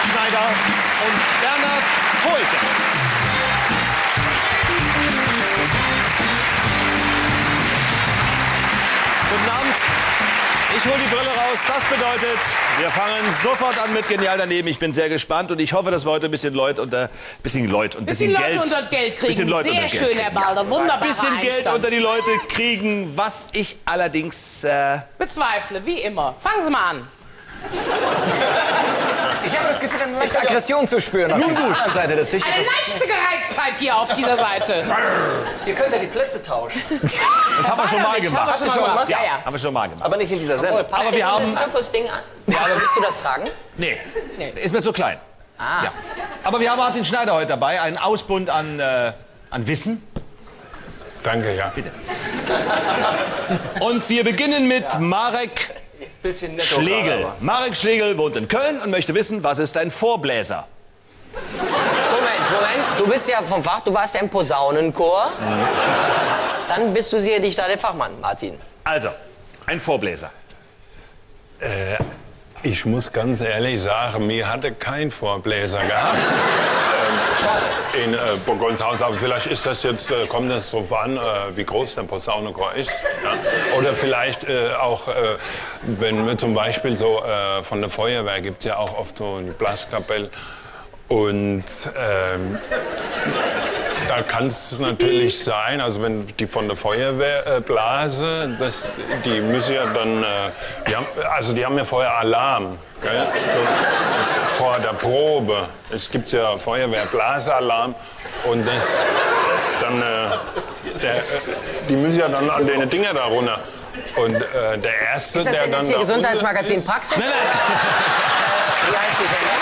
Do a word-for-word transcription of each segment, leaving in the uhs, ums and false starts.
Schneider und Bernhard Hohlke. Guten Abend. Ich hole die Brille raus. Das bedeutet, wir fangen sofort an mit Genial daneben. Ich bin sehr gespannt und ich hoffe, dass wir heute ein bisschen Leute unter, bisschen Leute und bisschen, bisschen Leute Geld, unter das Geld kriegen. Bisschen Leute sehr unter schön, Geld kriegen. Herr Balder. Wunderbar. Ein bisschen Geld unter die Leute kriegen, was ich allerdings äh bezweifle, wie immer. Fangen Sie mal an. Ich habe das Gefühl, eine leichte Aggression zu spüren auf Nun dieser gut. anderen Seite des Tisches. Eine leichte Gereiztheit hier auf dieser Seite. Ihr könnt ja die Plätze tauschen. Das haben wir schon mal gemacht. Haben wir schon mal gemacht? Ja, Ja, ja. haben wir schon mal gemacht. Aber nicht in dieser Sendung. Aber wir haben... Zirkusding an. Ja, aber willst du das tragen? Nee, Nee. ist mir zu klein. Ah. Ja. Aber wir haben Martin Schneider heute dabei, einen Ausbund an, äh, an Wissen. Danke, ja. Bitte. Und wir beginnen mit Marek Bisschen netto Schlegel. aber. Marek Schlegel wohnt in Köln und möchte wissen, was ist ein Vorbläser? Moment, Moment. Du bist ja vom Fach, du warst ja im Posaunenchor. Dann bist du sicherlich da der Fachmann, Martin. Also, ein Vorbläser. Ich muss ganz ehrlich sagen, mir hatte kein Vorbläser gehabt. ähm, in äh, Burgoldshaus, aber vielleicht ist das jetzt, äh, kommt das drauf an, äh, wie groß der Posaunenchor ist. Ja? Oder vielleicht äh, auch, äh, wenn wir zum Beispiel so äh, von der Feuerwehr gibt es ja auch oft so eine Blaskapelle. Und ähm, da kann es natürlich sein, also wenn die von der Feuerwehr äh, blase, das, die müssen ja dann, äh, die haben, also die haben ja vorher Alarm, gell? So, vor der Probe. Es gibt ja Feuerwehrblasalarm und das, dann, äh, der, äh, die müssen ja dann an den Dinger da runter. Und äh, der Erste, Ist das der denn dann jetzt hier da Gesundheitsmagazin ist- Praxis? Nein, nein. Wie heißt die denn?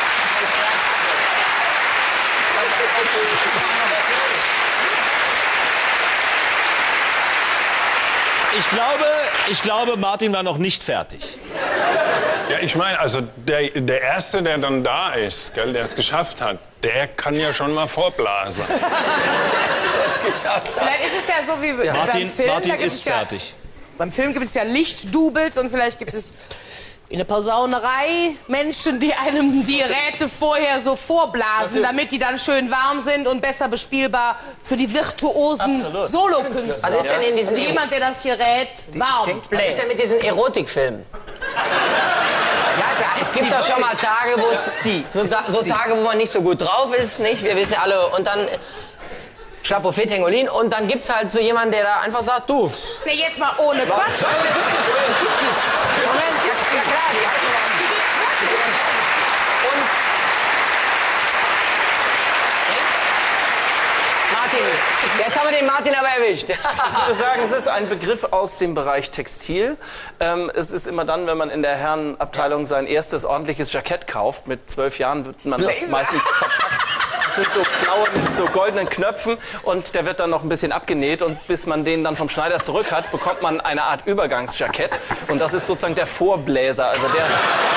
Ich glaube, ich glaube, Martin war noch nicht fertig. Ja, ich meine, also der, der Erste, der dann da ist, gell, der es geschafft hat, der kann ja schon mal vorblasen. Vielleicht ist es ja so wie beim Martin, Film. Martin da gibt ist es ja, fertig. Beim Film gibt es ja Lichtdoubles und vielleicht gibt es in der Posaunerei Menschen, die einem die Räte vorher so vorblasen, damit die dann schön warm sind und besser bespielbar für die virtuosen Absolut. Solokünstler. Was ist denn in diesen Also jemand, der das Gerät warm Was ist denn mit diesen Erotikfilmen? Ja, da Es gibt doch schon mal Tage, wo es die. so, Ta- so Tage, wo man nicht so gut drauf ist, nicht? Wir wissen ja alle. Und dann äh, Chapeau Fit, Hengolin. Und dann gibt's halt so jemanden, der da einfach sagt, du. Nee, jetzt mal ohne Quatsch. Moment, ja, ja klar, die halten Und Martin, jetzt haben wir den Martin aber erwischt. Ich würde sagen, es ist ein Begriff aus dem Bereich Textil. Ähm, es ist immer dann, wenn man in der Herrenabteilung sein erstes ordentliches Jackett kauft. Mit zwölf Jahren wird man das Blazer. meistens verpackt. Das sind so blaue mit so goldenen Knöpfen und der wird dann noch ein bisschen abgenäht. Und bis man den dann vom Schneider zurück hat, bekommt man eine Art Übergangsjackett. Und das ist sozusagen der Vorbläser. Also der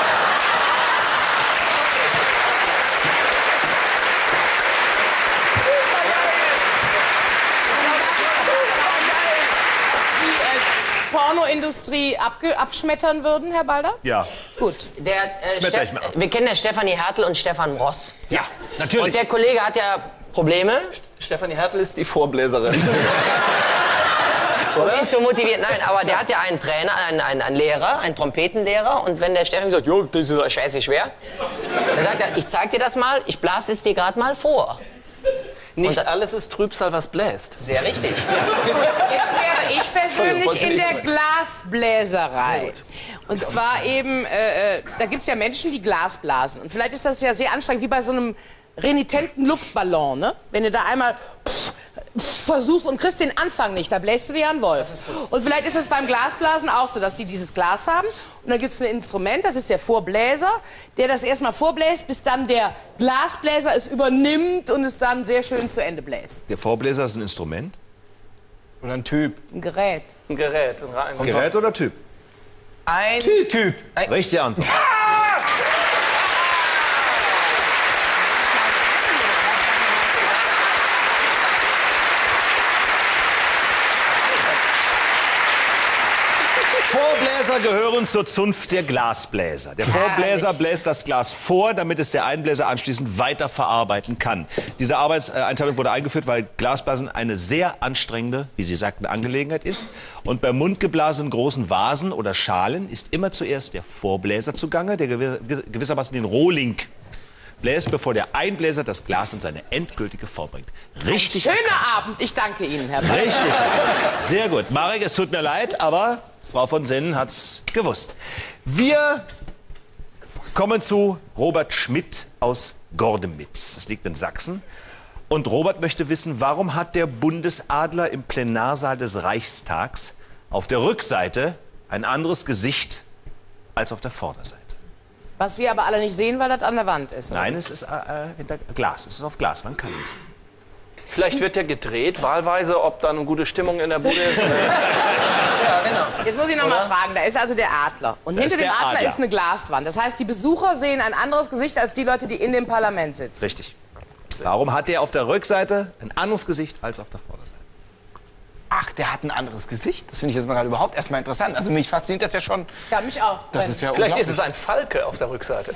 die äh, Pornoindustrie abge abschmettern würden, Herr Balder? Ja. Gut. Der, äh, Schmetter Steff- ich mal ab. wir kennen ja Stefanie Hertel und Stefan Ross. Ja, natürlich. Und der Kollege hat ja Probleme, Stefanie Hertel ist die Vorbläserin. um ihn zu motivieren. Nein, aber der hat ja einen Trainer, einen, einen, einen Lehrer, einen Trompetenlehrer. Und wenn der Stefan sagt, jo, das ist doch scheiße schwer, dann sagt er, ich zeig dir das mal, ich blase es dir gerade mal vor. Nicht Und- alles ist Trübsal, was bläst. Sehr richtig. Jetzt wäre ich persönlich wollte in nicht der was- Glasbläserei. Und zwar eben, äh, äh, da gibt es ja Menschen, die Glas blasen. Und vielleicht ist das ja sehr anstrengend, wie bei so einem renitenten Luftballon, ne? Wenn du da einmal pff, pff, versuchst und kriegst den Anfang nicht, da bläst du wie ein Wolf. Und vielleicht ist es beim Glasblasen auch so, dass die dieses Glas haben. Und dann gibt es ein Instrument, das ist der Vorbläser, der das erstmal vorbläst, bis dann der Glasbläser es übernimmt und es dann sehr schön zu Ende bläst. Der Vorbläser ist ein Instrument? Oder ein Typ. Ein Gerät. Ein Gerät. Ein Rein. Gerät oder Typ? Ein Typ. typ. Ein Richtige Antwort. Vorbläser gehören zur Zunft der Glasbläser. Der Vorbläser bläst das Glas vor, damit es der Einbläser anschließend weiter verarbeiten kann. Diese Arbeitseinteilung wurde eingeführt, weil Glasblasen eine sehr anstrengende, wie Sie sagten, Angelegenheit ist. Und bei mundgeblasenen großen Vasen oder Schalen ist immer zuerst der Vorbläser zugange, der gewissermaßen den Rohling bläst, bevor der Einbläser das Glas in seine endgültige Form bringt. Richtig. Schöner Abend. Ich danke Ihnen, Herr Böll. Richtig. Sehr gut. Marek, es tut mir leid, aber Frau von Sennen hat's gewusst. Wir kommen zu Robert Schmidt aus Gordemitz. Das liegt in Sachsen. Und Robert möchte wissen, warum hat der Bundesadler im Plenarsaal des Reichstags auf der Rückseite ein anderes Gesicht als auf der Vorderseite? Was wir aber alle nicht sehen, weil das an der Wand ist. Oder? Nein, es ist äh, hinter Glas. Es ist auf Glas. Man kann ihn sehen. Vielleicht wird ja gedreht, wahlweise, ob da eine gute Stimmung in der Bude ist. Ja, genau. Jetzt muss ich noch mal fragen. Da ist also der Adler. Und Da hinter ist dem der Adler Adler. ist eine Glaswand. Das heißt, die Besucher sehen ein anderes Gesicht als die Leute, die in dem Parlament sitzen. Richtig. Warum hat der auf der Rückseite ein anderes Gesicht als auf der Vorderseite? Ach, der hat ein anderes Gesicht. Das finde ich jetzt mal gerade überhaupt erstmal interessant. Also mich fasziniert das ja schon. Ja, mich auch. Das ist ja Vielleicht ist unglaublich. es ein Falke auf der Rückseite.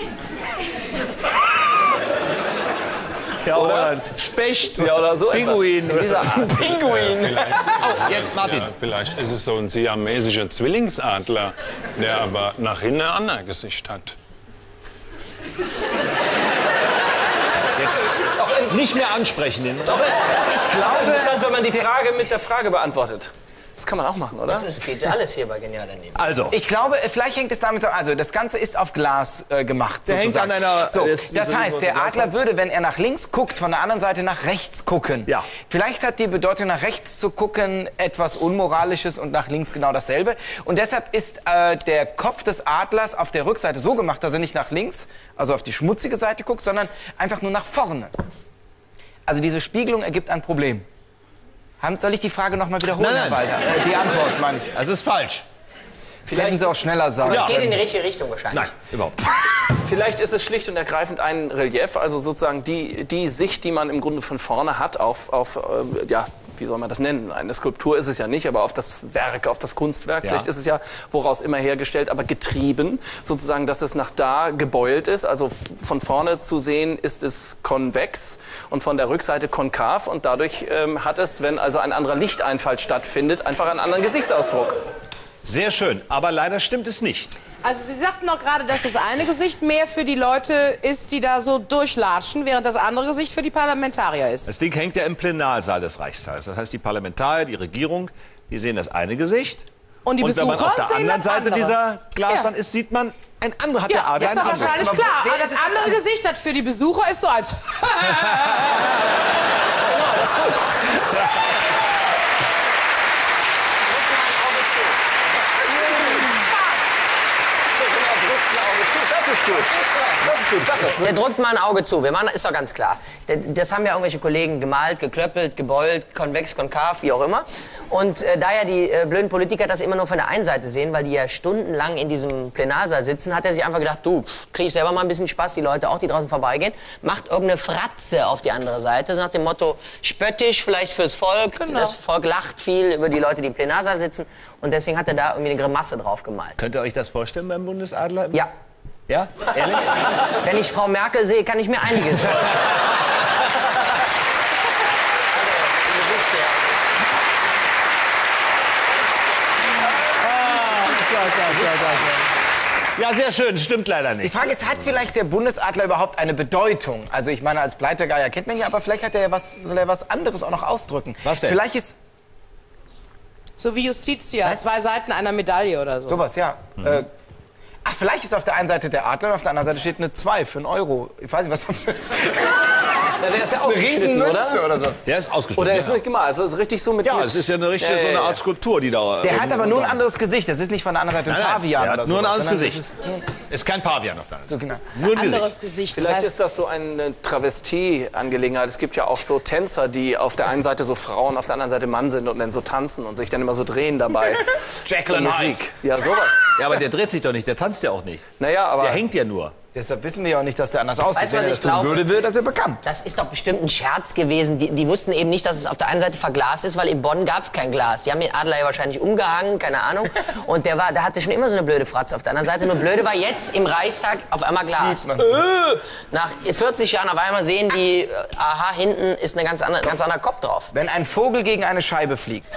Ja, oder ein Specht, Ja, oder so Pinguin. etwas. In dieser Art. Pinguin. Oh, jetzt Martin. Ja, vielleicht ist es so ein siamesischer Zwillingsadler, der aber nach hinten ein anderes Gesicht hat. Jetzt Ist auch in- nicht mehr ansprechen. Den ist auch in- Ich glaube, interessant, wenn man die Frage mit der Frage beantwortet. Das kann man auch machen, oder? Das geht alles hier bei Genial daneben. Also, ich glaube, vielleicht hängt es damit zusammen. Also das Ganze ist auf Glas äh, gemacht. Der hängt sozusagen. an einer- So, das- das diese- heißt, der diese- Adler würde, wenn er nach links guckt, von der anderen Seite nach rechts gucken. Ja. Vielleicht hat die Bedeutung, nach rechts zu gucken, etwas Unmoralisches und nach links genau dasselbe. Und deshalb ist äh, der Kopf des Adlers auf der Rückseite so gemacht, dass er nicht nach links, also auf die schmutzige Seite guckt, sondern einfach nur nach vorne. Also diese Spiegelung ergibt ein Problem. Haben, soll ich die Frage noch mal wiederholen, Nein, Herr nein. Walter? Äh, die Antwort, meine ich. das ist falsch. Sie hätten sie auch schneller sagen Das geht können. in die richtige Richtung wahrscheinlich. Nein, überhaupt. Vielleicht ist es schlicht und ergreifend ein Relief, also sozusagen die, die Sicht, die man im Grunde von vorne hat auf, auf äh, ja, wie soll man das nennen? Eine Skulptur ist es ja nicht, aber auf das Werk, auf das Kunstwerk. Ja. Vielleicht ist es ja woraus immer hergestellt, aber getrieben, sozusagen, dass es nach da gebeult ist. Also f- von vorne zu sehen ist es konvex und von der Rückseite konkav und dadurch ähm, hat es, wenn also ein anderer Lichteinfall stattfindet, einfach einen anderen Gesichtsausdruck. Sehr schön, aber leider stimmt es nicht. Also Sie sagten doch gerade, dass das eine Gesicht mehr für die Leute ist, die da so durchlatschen, während das andere Gesicht für die Parlamentarier ist. Das Ding hängt ja im Plenarsaal des Reichstags. Das heißt, die Parlamentarier, die Regierung, die sehen das eine Gesicht. Und die Und wenn man Besucher auf der sehen anderen das Seite andere. dieser Glaswand Ja. ist, sieht man, ein anderer hat der Ja, Adler ist ein doch anderes. wahrscheinlich Aber klar. wer Aber ist das es andere denn? Gesicht, das für die Besucher ist so als... Genau, das ist gut. Das ist gut. Das ist gut, sag das. Der drückt mal ein Auge zu. Wir machen, ist doch ganz klar. Der- Das haben ja irgendwelche Kollegen gemalt, geklöppelt, gebeult, konvex, konkav, wie auch immer. Und äh, da ja die äh, blöden Politiker das immer nur von der einen Seite sehen, weil die ja stundenlang in diesem Plenarsaal sitzen, hat er sich einfach gedacht, du, pff, krieg ich selber mal ein bisschen Spaß, die Leute auch, die draußen vorbeigehen, macht irgendeine Fratze auf die andere Seite, so nach dem Motto, spöttisch vielleicht fürs Volk, Genau. das Volk lacht viel über die Leute, die im Plenarsaal sitzen. Und deswegen hat er da irgendwie eine Grimasse drauf gemalt. Könnt ihr euch das vorstellen beim Bundesadler? Ja. Ja? Ehrlich? Wenn ich Frau Merkel sehe, kann ich mir einiges vorstellen. Ja, sehr schön. Stimmt leider Die nicht. Frage ist, hat vielleicht der Bundesadler überhaupt eine Bedeutung? Also ich meine, als Pleitergeier kennt man ja, aber vielleicht hat er ja was, soll er was anderes auch noch ausdrücken. Was denn? Vielleicht ist So wie Justitia, zwei Seiten einer Medaille oder so. sowas, ja. Äh, ach, vielleicht ist auf der einen Seite der Adler und auf der anderen Seite steht eine zwei für einen Euro. Ich weiß nicht, was das für Ja, der ist ja eine ausgeschnitten, Riesenmünze oder? oder sowas. Der ist ausgeschnitten. Oder ist ja. nicht gemalt, also ist richtig so mit... Ja, mit- es ist ja eine richtige, Ja, so eine ja, ja. Art Skulptur, die da... Der hat irgendwo aber nur ein dran- anderes Gesicht. Das ist nicht von der anderen Seite ein Nein, nein, Pavian der hat oder nur ein sowas, anderes sondern Gesicht. das ist nur- Ist kein Pavian auf der anderen So Seite. genau. Nur ein Gesicht. Anderes Gesicht. Das Vielleicht heißt, ist das so eine Travestie-Angelegenheit. Es gibt ja auch so Tänzer, die auf der einen Seite so Frauen, auf der anderen Seite Mann sind und dann so tanzen und sich dann immer so drehen dabei. Jekyll Zur and Hyde. Musik. Ja, sowas. Ja, aber der dreht sich doch nicht, der tanzt ja auch nicht. Naja, aber... Der hängt ja nur. Deshalb wissen wir ja auch nicht, dass der anders aussieht. Weißt du, Wenn was er ich das tun glaube? würde, wird das ja bekannt. Das ist doch bestimmt ein Scherz gewesen. Die, die wussten eben nicht, dass es auf der einen Seite verglast ist, weil in Bonn gab es kein Glas. Die haben den Adler ja wahrscheinlich umgehangen, keine Ahnung. Und der, war, der hatte schon immer so eine blöde Fratze auf der anderen Seite. Nur blöde war jetzt im Reichstag auf einmal Glas. Man- Äh, nach vierzig Jahren auf einmal sehen die, äh, aha, hinten ist ein ganz, andere, ganz anderer Kopf drauf. Wenn ein Vogel gegen eine Scheibe fliegt,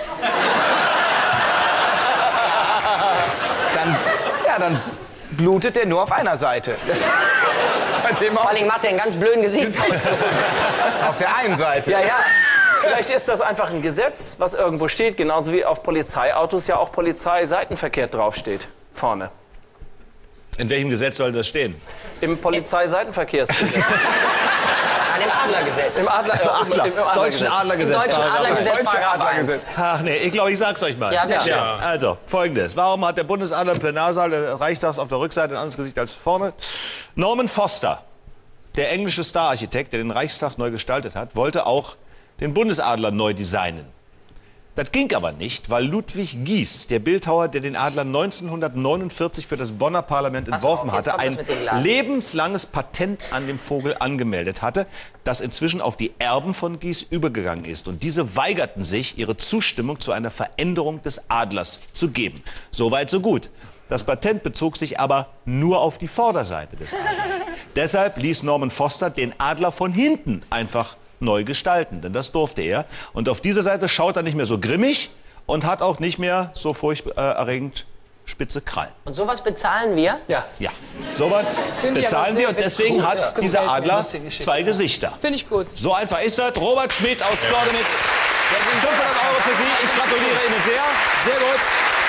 dann, ja, dann blutet der nur auf einer Seite. Das ist bei dem Vor auch allem macht er einen ganz blöden Gesichtsausdruck. auf der einen Seite. Ja, ja. Vielleicht ist das einfach ein Gesetz, was irgendwo steht, genauso wie auf Polizeiautos ja auch Polizeiseitenverkehr draufsteht. Vorne. In welchem Gesetz soll das stehen? Im Polizeiseitenverkehrsgesetz. An dem Adlergesetz. Im Adler, Also äh, Adler, im, im deutschen Adlergesetz. Adlergesetz. Im deutschen Paragraph Adlergesetz, Deutsche Paragraph Adlergesetz. eins. Ach nee, ich glaube, ich sag's euch mal. Ja, bitte. Ja, also, folgendes. Warum hat der Bundesadler im Plenarsaal des Reichstags auf der Rückseite ein anderes Gesicht als vorne? Norman Foster, der englische Stararchitekt, der den Reichstag neu gestaltet hat, wollte auch den Bundesadler neu designen. Das ging aber nicht, weil Ludwig Gies, der Bildhauer, der den Adler neunzehnhundertneunundvierzig für das Bonner Parlament entworfen auf, jetzt hatte, kommt das ein mit dem Glas. lebenslanges Patent an dem Vogel angemeldet hatte, das inzwischen auf die Erben von Gies übergegangen ist. Und diese weigerten sich, ihre Zustimmung zu einer Veränderung des Adlers zu geben. Soweit, so gut. Das Patent bezog sich aber nur auf die Vorderseite des Adlers. Deshalb ließ Norman Foster den Adler von hinten einfach neu gestalten, denn das durfte er. Und auf dieser Seite schaut er nicht mehr so grimmig und hat auch nicht mehr so furchterregend spitze Krallen. Und sowas bezahlen wir? Ja. Ja, sowas Finde ich aber bezahlen sehr wir und deswegen witzig. hat Ja. dieser Gefällt mir. Adler Lustige Geschichte. zwei Gesichter. Finde ich gut. So einfach ist das. Robert Schmidt aus Görlitz. Das sind fünfhundert Euro für Sie. Ich gratuliere Ihnen sehr. Sehr gut.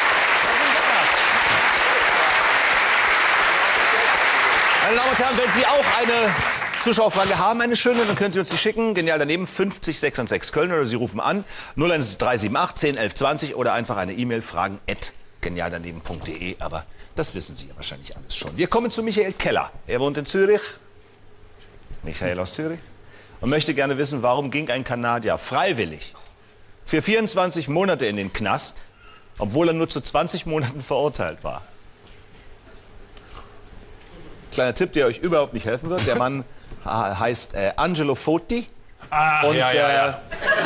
Meine Damen und Herren, wenn Sie auch eine Zuschauerfrage haben, eine schöne, dann können Sie uns die schicken. Genial daneben, fünfzig sechsundsechzig Köln, oder Sie rufen an null eins drei sieben acht zehn elf zwanzig oder einfach eine E-Mail fragen at genialdaneben punkt de. Aber das wissen Sie ja wahrscheinlich alles schon. Wir kommen zu Michael Keller. Er wohnt in Zürich. Michael aus Zürich. Und möchte gerne wissen, warum ging ein Kanadier freiwillig für vierundzwanzig Monate in den Knast, obwohl er nur zu zwanzig Monaten verurteilt war. Kleiner Tipp, der euch überhaupt nicht helfen wird. Der Mann heißt äh, Angelo Foti. Ah, Und ja, ja, ja. Äh,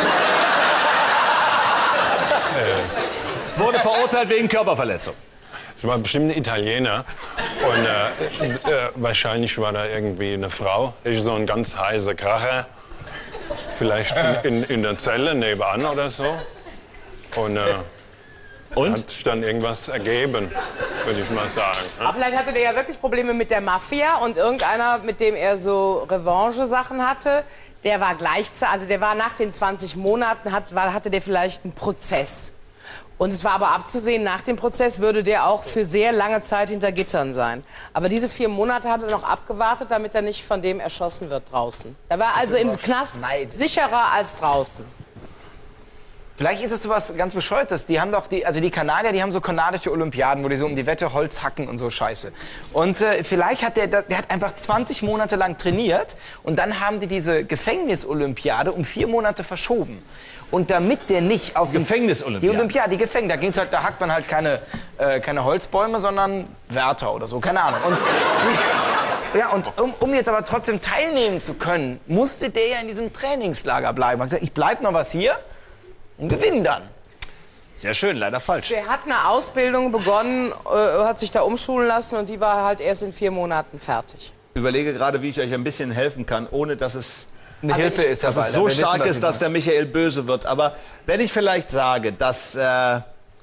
wurde verurteilt wegen Körperverletzung. Es war bestimmt ein Italiener. Und äh, äh, wahrscheinlich war da irgendwie eine Frau. Ich so ein ganz heißer Kracher. Vielleicht in, in, in der Zelle nebenan oder so. Und äh, Und? hat sich dann irgendwas ergeben, würde ich mal sagen. Aber vielleicht hatte der ja wirklich Probleme mit der Mafia und irgendeiner, mit dem er so Revanche-Sachen hatte, der war gleichzeitig, also der war nach den zwanzig Monaten, hat, war, hatte der vielleicht einen Prozess. Und es war aber abzusehen, nach dem Prozess würde der auch für sehr lange Zeit hinter Gittern sein. Aber diese vier Monate hat er noch abgewartet, damit er nicht von dem erschossen wird draußen. Er war also im Knast sicherer als draußen. Vielleicht ist es sowas ganz Bescheuertes. Die haben doch, die, also die Kanadier, die haben so kanadische Olympiaden, wo die so um die Wette Holz hacken und so Scheiße. Und äh, vielleicht hat der, der hat einfach zwanzig Monate lang trainiert und dann haben die diese Gefängnisolympiade um vier Monate verschoben. Und damit der nicht aus dem... Gefängnisolympiade? Die Olympiade, die Gefängnis. Da, ging's halt, da hackt man halt keine, äh, keine Holzbäume, sondern Wärter oder so, keine Ahnung. Und, die, ja, und um, um jetzt aber trotzdem teilnehmen zu können, musste der ja in diesem Trainingslager bleiben. Er hat gesagt, ich bleib noch was hier und gewinne dann. Sehr schön, leider falsch. Der hat eine Ausbildung begonnen, äh, hat sich da umschulen lassen und die war halt erst in vier Monaten fertig. Ich überlege gerade, wie ich euch ein bisschen helfen kann, ohne dass es, Eine Aber Hilfe ich- ist dass dabei. es so Wir wissen, stark was ist, Sie dass der sagen. Michael böse wird. Aber wenn ich vielleicht sage, dass äh,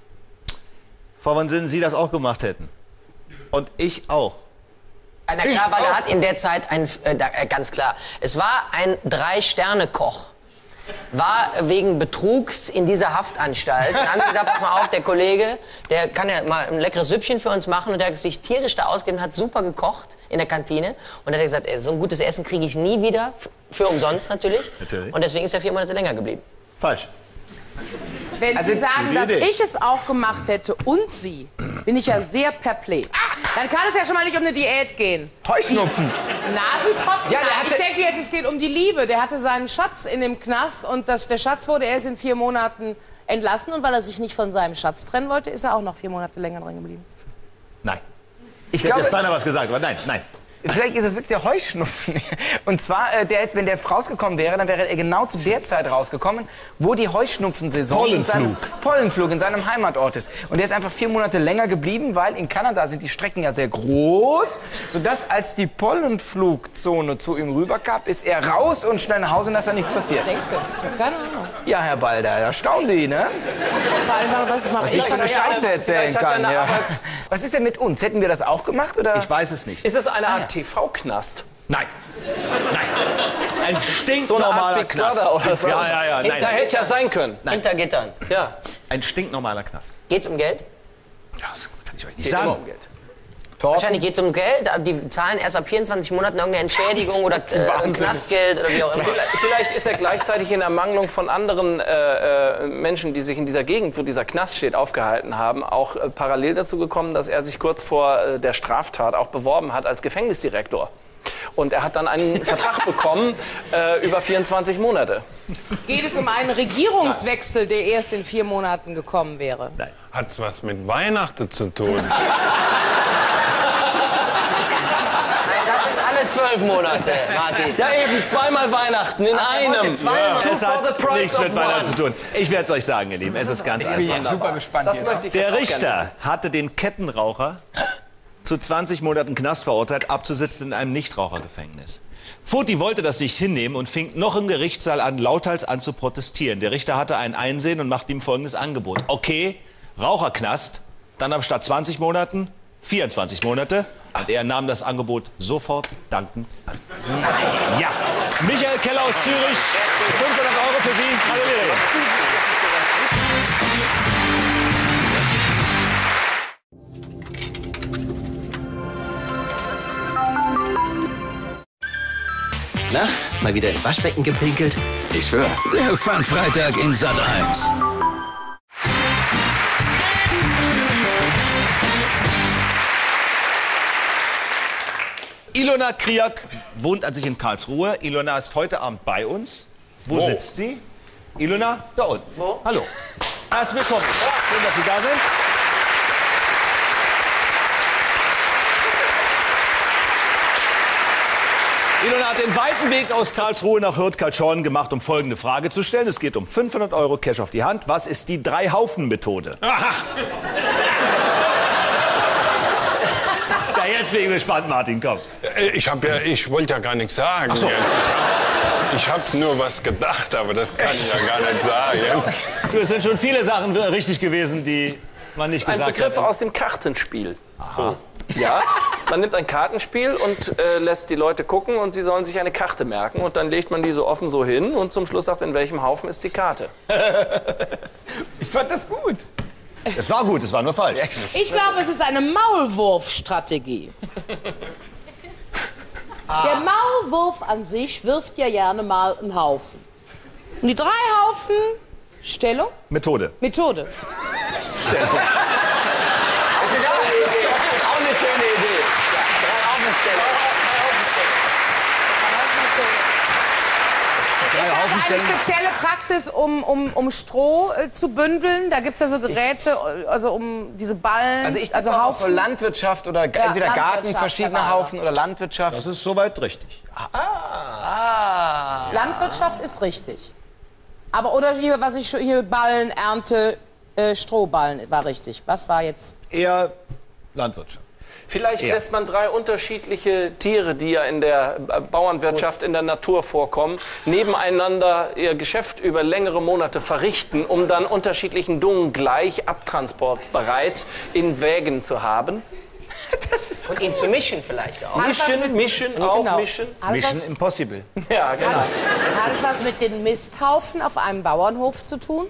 Frau von Sinnen, Sie das auch gemacht hätten und ich auch. Na klar, weil er hat in der Zeit ein, äh, da, äh, ganz klar, es war ein Drei-Sterne-Koch. War wegen Betrugs in dieser Haftanstalt. Dann haben sie gesagt, pass mal auf, der Kollege, der kann ja mal ein leckeres Süppchen für uns machen. Und der hat sich tierisch da ausgegeben, hat super gekocht in der Kantine. Und er hat gesagt, ey, so ein gutes Essen kriege ich nie wieder, f- für umsonst natürlich. Natürlich. Und deswegen ist er vier Monate länger geblieben. Falsch. Wenn Also, Sie sagen, gute dass Idee. ich es auch gemacht hätte und Sie, bin ich ja sehr perplex. Dann kann es ja schon mal nicht um eine Diät gehen. Heuschnupfen. Nasentropfen? Ja, der Nein, hatte- ich denke jetzt, es geht um die Liebe. Der hatte seinen Schatz in dem Knast und das, der Schatz wurde erst in vier Monaten entlassen. Und weil er sich nicht von seinem Schatz trennen wollte, ist er auch noch vier Monate länger drin geblieben. Nein. Ich Ich hätte jetzt glaube, beinahe was gesagt, aber nein, nein. Vielleicht ist es wirklich der Heuschnupfen. Und zwar, äh, der, wenn der rausgekommen wäre, dann wäre er genau zu der Zeit rausgekommen, wo die Heuschnupfensaison Pollenflug. In seinem, Pollenflug in seinem Heimatort ist. Und der ist einfach vier Monate länger geblieben, weil in Kanada sind die Strecken ja sehr groß, sodass als die Pollenflugzone zu ihm rüberkam, ist er raus und schnell nach Hause und dass da nichts passiert. Ich denke, keine Ahnung. Ja, Herr Balder, da staunen Sie, ne? Vor allem, was mache Was ich? ich für eine Scheiße erzählen Vielleicht hat er kann. eine Ja. Arbeits- Was ist denn mit uns? Hätten wir das auch gemacht? Oder? Ich weiß es nicht. Ist es eine Art T V-Knast? Nein. Nein. Ein So eine Art stinknormaler Big Knast. Brother oder so? Ja, ja, ja. Nein. Da hätte ja sein können. Hinter Gittern. Ja. Ein stinknormaler Knast. Geht's um Geld? Das kann ich euch nicht Geht immer sagen. um Geld. Wahrscheinlich geht's um Geld, aber die zahlen erst ab vierundzwanzig Monaten irgendeine Entschädigung oder äh, Knastgeld oder wie auch immer. Vielleicht, vielleicht ist er gleichzeitig in Ermangelung von anderen äh, äh, Menschen, die sich in dieser Gegend, wo dieser Knast steht, aufgehalten haben, auch äh, parallel dazu gekommen, dass er sich kurz vor äh, der Straftat auch beworben hat als Gefängnisdirektor. Und er hat dann einen Vertrag bekommen äh, über vierundzwanzig Monate. Geht es um einen Regierungswechsel, der erst in vier Monaten gekommen wäre? Nein. Hat's was mit Weihnachten zu tun? Das ist alle zwölf Monate, Martin. Ja eben, zweimal Weihnachten in einem. zweimal. Two Es for the hat price nichts of mit Weihnachten one. zu tun. Ich werde es euch sagen, ihr Lieben. Es ist ganz Ich bin einfach. super gespannt Das jetzt. möchte ich Der jetzt auch gerne Richter hatte den Kettenraucher zu zwanzig Monaten Knast verurteilt, abzusitzen in einem Nichtrauchergefängnis. Foti wollte das nicht hinnehmen und fing noch im Gerichtssaal an, lauthals an zu protestieren. Der Richter hatte ein Einsehen und machte ihm folgendes Angebot. Okay, Raucherknast, dann aber statt zwanzig Monaten vierundzwanzig Monate. Und er nahm das Angebot sofort dankend an. Ja, Michael Keller aus Zürich, fünfhundert Euro für Sie. Hallo Miriam. Na, mal wieder ins Waschbecken gepinkelt? Ich schwöre. Der Fun-Freitag in Sat eins. Ilona Kriak wohnt an sich in Karlsruhe. Ilona ist heute Abend bei uns. Wo sitzt sie? Ilona, da unten. Wo? Hallo. Herzlich willkommen. Schön, dass Sie da sind. Ilona hat den weiten Weg aus Karlsruhe nach Hürth-Karlshorn gemacht, um folgende Frage zu stellen. Es geht um fünfhundert Euro Cash auf die Hand. Was ist die Drei-Haufen-Methode? Aha. Ja, jetzt bin ich gespannt, Martin, komm. Äh, Ich, hab ja, ich wollte ja gar nichts sagen. so. Jetzt. Ich habe hab nur was gedacht, aber das kann ich ja gar nicht sagen. Du, es sind schon viele Sachen richtig gewesen, die man nicht Ein gesagt Begriff hat. aus dem Kartenspiel. Aha. Ja, man nimmt ein Kartenspiel und äh, lässt die Leute gucken und sie sollen sich eine Karte merken und dann legt man die so offen so hin und zum Schluss sagt, in welchem Haufen ist die Karte. Ich fand das gut. Es war gut, es war nur falsch. Ich glaube, es ist eine Maulwurfstrategie. Der Maulwurf an sich wirft ja gerne mal einen Haufen. Und die drei Haufen, Stellung, Methode. Methode. Stellung. Das ist auch eine Idee. Auch eine schöne Idee. Ist das eine spezielle Praxis, um, um, um Stroh äh, zu bündeln? Da gibt es ja so Geräte, also um diese Ballen, Also ich also tippe auch so Haufen. Landwirtschaft oder entweder Garten, Landwirtschaft, verschiedene Herr Balder. Haufen oder Landwirtschaft. Das ist soweit richtig. Landwirtschaft ist richtig. Aber oder hier, was ich schon hier Ballen, Ernte, äh, Strohballen war richtig. Was war jetzt? Eher Landwirtschaft. Vielleicht Ja. lässt man drei unterschiedliche Tiere, die ja in der äh, Bauernwirtschaft in der Natur vorkommen, nebeneinander ihr Geschäft über längere Monate verrichten, um dann unterschiedlichen Dung gleich abtransportbereit in Wägen zu haben. Und ihn zu mischen vielleicht auch. Hat es was Mischen, mit- mischen, auch Genau. mischen. Hat es was- Mission Impossible. Ja, genau. Hat es was mit den Misthaufen auf einem Bauernhof zu tun?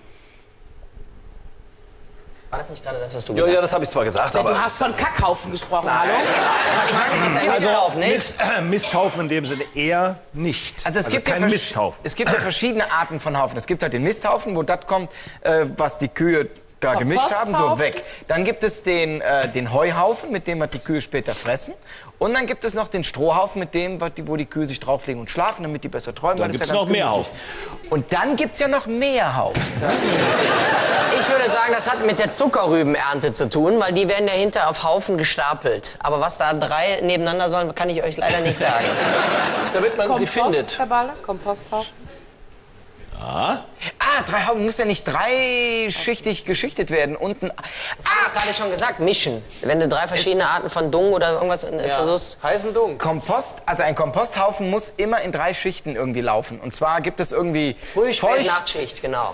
War das nicht gerade das, was du Ja, gesagt ja, hast? das habe ich zwar gesagt, Du aber hast von Kackhaufen gesprochen, hallo? Ich weiß nicht, was ist ein Misthaufen, nicht? Mist, äh, Misthaufen in dem Sinne eher nicht. Also es gibt ja kein versch- Misthaufen. Es gibt ja verschiedene Arten von Haufen. Es gibt halt den Misthaufen, wo das kommt, äh, was die Kühe da gemischt haben, so Komposthaufen? weg. Dann gibt es den, äh, den Heuhaufen, mit dem wir die Kühe später fressen. Und dann gibt es noch den Strohhaufen, mit dem, wo die Kühe sich drauflegen und schlafen, damit die besser träumen. Dann Das ist gibt's ja ganz noch mehr gemütlich. Haufen. Und dann gibt es ja noch mehr Haufen. Ich würde sagen, das hat mit der Zuckerrübenernte zu tun, weil die werden ja hinter auf Haufen gestapelt. Aber was da drei nebeneinander sollen, kann ich euch leider nicht sagen. Damit man sie Kompost, findet. Herr Baller? Komposthaufen? Ah, drei Haufen muss ja nicht dreischichtig geschichtet werden. Unten. Das habe ich gerade schon gesagt, mischen. Wenn du drei verschiedene Arten von Dung oder irgendwas äh, versuchst. Heißen Dung. Kompost, also ein Komposthaufen muss immer in drei Schichten irgendwie laufen. Und zwar gibt es irgendwie Früh, spät, Feucht- Nachtschicht, genau.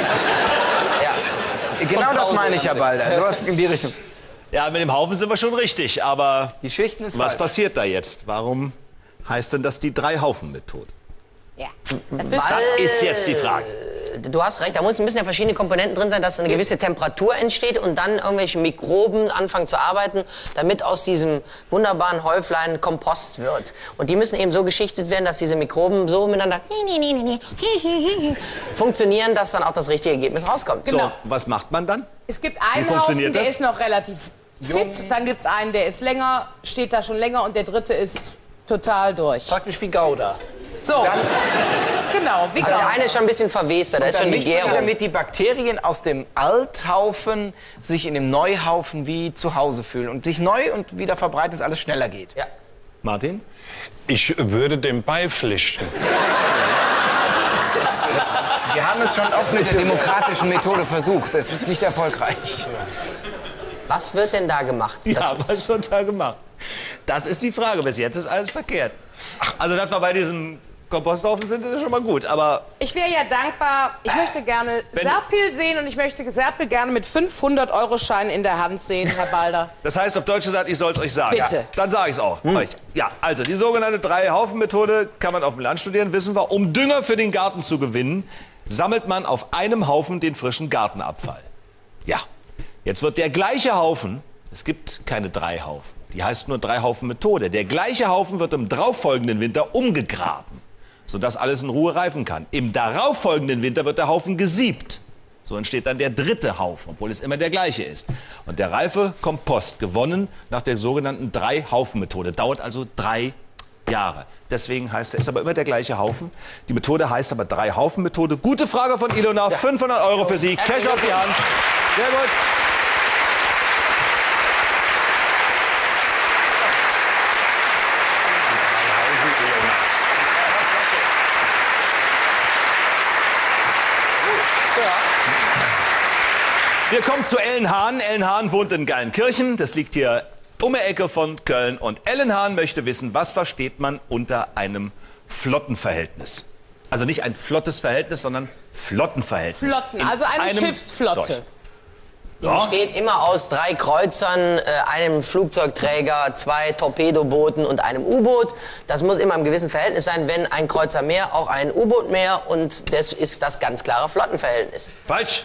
ja. Genau das meine ich, Herr Balder. Sowas in die Richtung. Ja, mit dem Haufen sind wir schon richtig, aber Die Schichten ist was falsch. passiert da jetzt? Warum heißt denn das die Drei-Haufen-Methode? Ja. Weil, Das ist jetzt die Frage. Du hast recht, da müssen ja verschiedene Komponenten drin sein, dass eine gewisse Temperatur entsteht und dann irgendwelche Mikroben anfangen zu arbeiten, damit aus diesem wunderbaren Häuflein Kompost wird. Und die müssen eben so geschichtet werden, dass diese Mikroben so miteinander funktionieren, dass dann auch das richtige Ergebnis rauskommt. Genau. So, was macht man dann? Es gibt Wie einen Haufen, funktioniert der das? ist noch relativ fit. Dann gibt es einen, der ist länger, steht da schon länger. Und der dritte ist total durch. Praktisch wie Gouda. So, genau. Wie Also der Gouda. eine ist schon ein bisschen verwest, da ist Dann schon die mischt man wieder, Gärung. damit die Bakterien aus dem Althaufen sich in dem Neuhaufen wie zu Hause fühlen. Und sich neu und wieder verbreiten, dass alles schneller geht. Ja. Martin? Ich würde dem beipflichten. Wir haben es schon oft mit der demokratischen Methode versucht. Es ist nicht erfolgreich. Was wird denn da gemacht? Ja, was wird da gemacht? Das ist die Frage. Bis jetzt ist alles verkehrt. Also, dass wir bei diesem Komposthaufen sind, ist schon mal gut. Aber Ich wäre ja dankbar, ich möchte gerne Serpil sehen und ich möchte Serpil gerne mit fünfhundert-Euro-Schein in der Hand sehen, Herr Balder. das heißt auf Deutsch gesagt, ich soll es euch sagen. Bitte. Ja, dann sage ich es auch. Euch. Ja, also die sogenannte Drei-Haufen-Methode kann man auf dem Land studieren, wissen wir. Um Dünger für den Garten zu gewinnen, sammelt man auf einem Haufen den frischen Gartenabfall. Ja, jetzt wird der gleiche Haufen, es gibt keine drei Haufen, die heißt nur Drei-Haufen-Methode. Der gleiche Haufen wird im darauffolgenden Winter umgegraben, sodass alles in Ruhe reifen kann. Im darauffolgenden Winter wird der Haufen gesiebt. So entsteht dann der dritte Haufen, obwohl es immer der gleiche ist. Und der reife Kompost, gewonnen nach der sogenannten Drei-Haufen-Methode, dauert also drei Jahre. Deswegen heißt er, ist aber immer der gleiche Haufen. Die Methode heißt aber Drei-Haufen-Methode. Gute Frage von Ilona, fünfhundert Euro für Sie, Cash auf die Hand. Sehr gut. Wir kommen zu Ellen Hahn. Ellen Hahn wohnt in Geilenkirchen. Das liegt hier um die Ecke von Köln. Und Ellen Hahn möchte wissen, was versteht man unter einem Flottenverhältnis? Also nicht ein flottes Verhältnis, sondern Flottenverhältnis. Flotten, In also eine einem Schiffsflotte. Deutsch. Die besteht immer aus drei Kreuzern, äh, einem Flugzeugträger, zwei Torpedobooten und einem U-Boot. Das muss immer im gewissen Verhältnis sein. Wenn ein Kreuzer mehr, auch ein U-Boot mehr. Und das ist das ganz klare Flottenverhältnis. Falsch.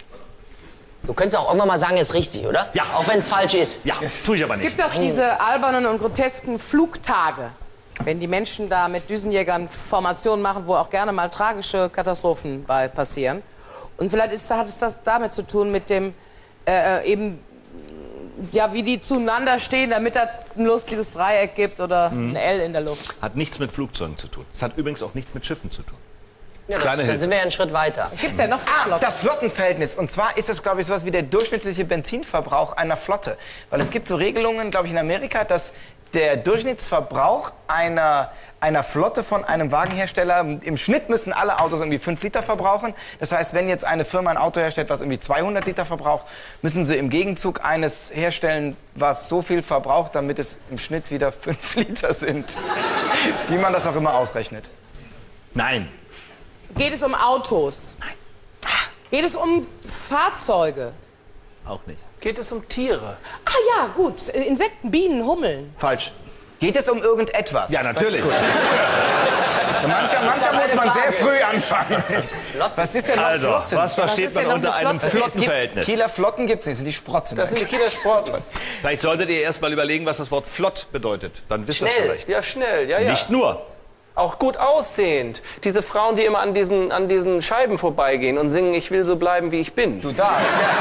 Du könntest auch irgendwann mal sagen, ist richtig, oder? Ja. Auch wenn es falsch ist. Ja, das tue ich aber Es nicht. gibt doch diese albernen und grotesken Flugtage, wenn die Menschen da mit Düsenjägern Formationen machen, wo auch gerne mal tragische Katastrophen bei passieren. Und vielleicht ist, hat es das damit zu tun mit dem, äh, eben, ja, wie die zueinander stehen, damit es ein lustiges Dreieck gibt oder ein L in der Luft. Hat nichts mit Flugzeugen zu tun. Es hat übrigens auch nichts mit Schiffen zu tun. Ja, das, Kleine dann Hilfe. sind wir ja einen Schritt weiter. Gibt's ja noch für Ah, Flotten. das Flottenverhältnis. Und zwar ist das, glaube ich, sowas wie der durchschnittliche Benzinverbrauch einer Flotte. Weil es gibt so Regelungen, glaube ich, in Amerika, dass der Durchschnittsverbrauch einer, einer Flotte von einem Wagenhersteller, im Schnitt müssen alle Autos irgendwie fünf Liter verbrauchen. Das heißt, wenn jetzt eine Firma ein Auto herstellt, was irgendwie zweihundert Liter verbraucht, müssen sie im Gegenzug eines herstellen, was so viel verbraucht, damit es im Schnitt wieder fünf Liter sind. Wie man das auch immer ausrechnet. Nein. Geht es um Autos? Nein. Geht es um Fahrzeuge? Auch nicht. Geht es um Tiere? Ah ja, gut. Insekten, Bienen, Hummeln. Falsch. Geht es um irgendetwas? Ja, natürlich. Mancher, mancher muss man sehr früh anfangen. Was ist denn noch Also, Flotten? was versteht ist man denn noch unter eine einem Flotte? Flottenverhältnis? Kieler Flotten gibt es nicht, das sind die Sprotten. Das sind die Kieler Sportler. Vielleicht solltet ihr erst mal überlegen, was das Wort flott bedeutet. Dann wisst ihr es Schnell. vielleicht. Ja, schnell, ja, ja. Nicht nur. Auch gut aussehend. Diese Frauen, die immer an diesen, an diesen Scheiben vorbeigehen und singen, ich will so bleiben, wie ich bin. Du darfst.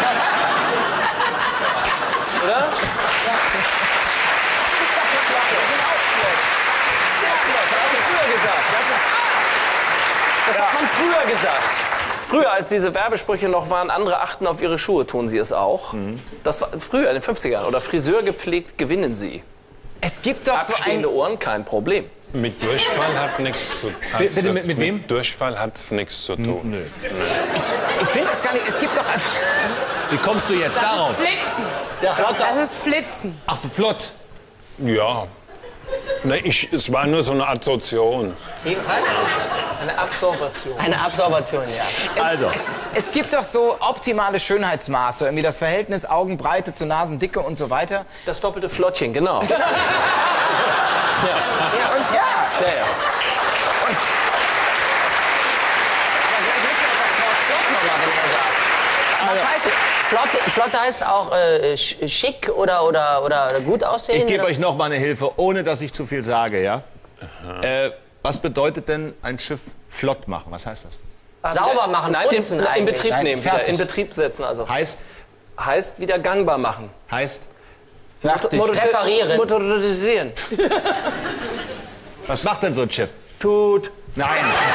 Oder? Das hat man früher gesagt. Früher, als diese Werbesprüche noch waren, andere achten auf ihre Schuhe, tun sie es auch. Mhm. Das war früher, in den fünfzigern. Oder Friseur gepflegt, gewinnen sie. Es gibt doch so Abstehende ein... Ohren, kein Problem. Mit Durchfall hat nichts zu tun. Bitte, mit, mit wem? Mit Durchfall hat es nichts zu tun. Nö. Ich, ich finde das gar nicht... Es gibt doch einfach... Wie kommst du jetzt Das darauf? ist Flitzen. Das ist Flitzen. Ach, flott. Ja. Ne, ich, es war nur so eine Assoziation. Eine Absorption. Eine Absorption, ja. Also. Es, es gibt doch so optimale Schönheitsmaße, irgendwie das Verhältnis Augenbreite zu Nasendicke und so weiter. Das doppelte Flottchen, genau. Ja, und ja. Ja, ja. Und, Was heißt flott? Flott heißt auch äh, sch- schick oder, oder, oder, oder gut aussehen? Ich gebe oder? euch noch mal eine Hilfe, ohne dass ich zu viel sage, ja? Äh, was bedeutet denn ein Schiff flott machen? Was heißt das? Sauber machen, Nein, in, putzen in eigentlich. Betrieb Nein, nehmen, wieder fertig. in Betrieb setzen. Also Heißt, heißt wieder gangbar machen. heißt, fertig. Motor- Reparieren. Motorisieren. was macht denn so ein Schiff? Tut. Nein.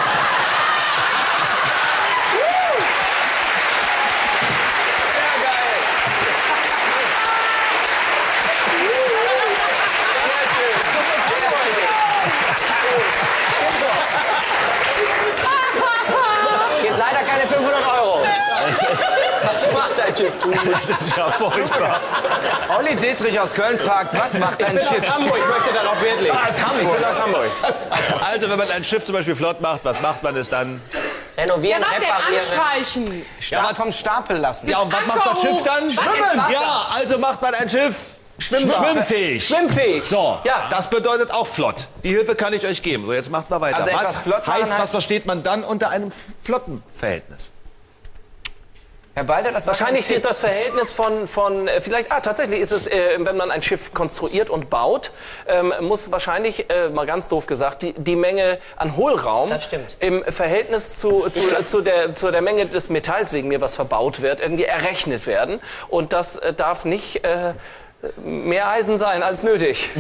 Gibt leider keine fünfhundert Euro. Was macht ein Schiff? Das ist ja furchtbar. Olli Dittrich aus Köln fragt, was macht ein Ich bin Schiff? aus Hamburg, ich möchte darauf Wert legen. Aus Hamburg. Ich bin aus Hamburg. Also, wenn man ein Schiff zum Beispiel flott macht, was macht man es dann? Renovieren, Ja, macht den reparieren. anstreichen. Stab vom Stapel lassen. Ja, und was macht das Schiff dann? Schwimmen. Ja, also macht man ein Schiff schwimmfähig. Schwimmfähig. So, Ja. das bedeutet auch flott. Die Hilfe kann ich euch geben. So, jetzt macht mal weiter. Also etwas was flott machen heißt, was heißt- versteht man dann unter einem flotten Verhältnis? Herr Balder, das war Wahrscheinlich ein Tipp. steht das Verhältnis von, von äh, vielleicht, ah, tatsächlich ist es, äh, wenn man ein Schiff konstruiert und baut, ähm, muss wahrscheinlich, äh, mal ganz doof gesagt, die, die Menge an Hohlraum Das stimmt. im Verhältnis zu, zu, zu, der, zu der Menge des Metalls, wegen mir was verbaut wird, irgendwie errechnet werden. Und das äh, darf nicht äh, mehr Eisen sein als nötig.